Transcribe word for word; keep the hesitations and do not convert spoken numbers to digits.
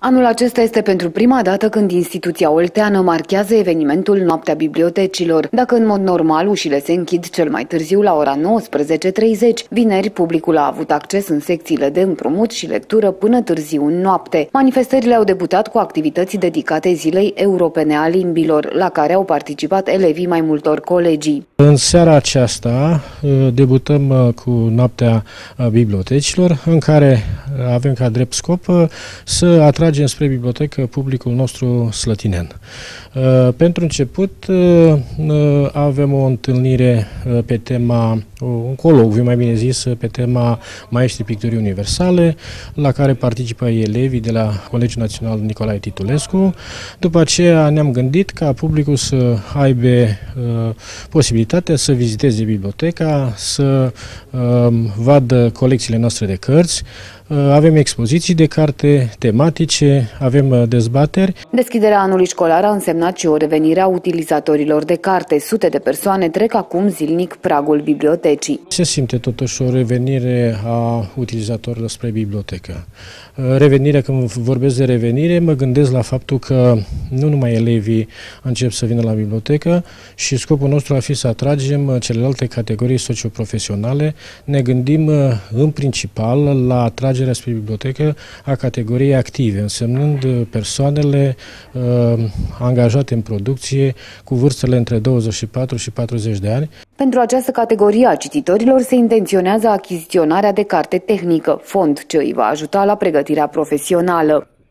Anul acesta este pentru prima dată când instituția olteană marchează evenimentul Noaptea Bibliotecilor. Dacă în mod normal ușile se închid cel mai târziu la ora nouăsprezece treizeci, vineri publicul a avut acces în secțiile de împrumut și lectură până târziu în noapte. Manifestările au debutat cu activități dedicate Zilei Europene a Limbilor, la care au participat elevii mai multor colegii. În seara aceasta debutăm cu Noaptea Bibliotecilor, în care avem ca drept scop să atragem spre bibliotecă publicul nostru slătinean. Pentru început avem o întâlnire pe tema, un coloviu mai bine zis, pe tema Maestrii Picturii Universale, la care participă elevii de la Colegiul Național Nicolae Titulescu. După aceea ne-am gândit ca publicul să aibă posibilitatea să viziteze biblioteca, să vadă colecțiile noastre de cărți. Avem expoziții de carte tematice, avem dezbateri. Deschiderea anului școlar a însemnat și o revenire a utilizatorilor de carte. Sute de persoane trec acum zilnic pragul bibliotecii. Se simte totuși o revenire a utilizatorilor spre bibliotecă. Revenirea, când vorbesc de revenire, mă gândesc la faptul că nu numai elevii încep să vină la bibliotecă și scopul nostru ar fi să atragem celelalte categorii socioprofesionale. Ne gândim în principal la atragerea spre bibliotecă a categoriei active, însemnând persoanele uh, angajate în producție cu vârstele între douăzeci și patru și patruzeci de ani. Pentru această categorie a cititorilor se intenționează achiziționarea de carte tehnică, fond ce îi va ajuta la pregătirea profesională.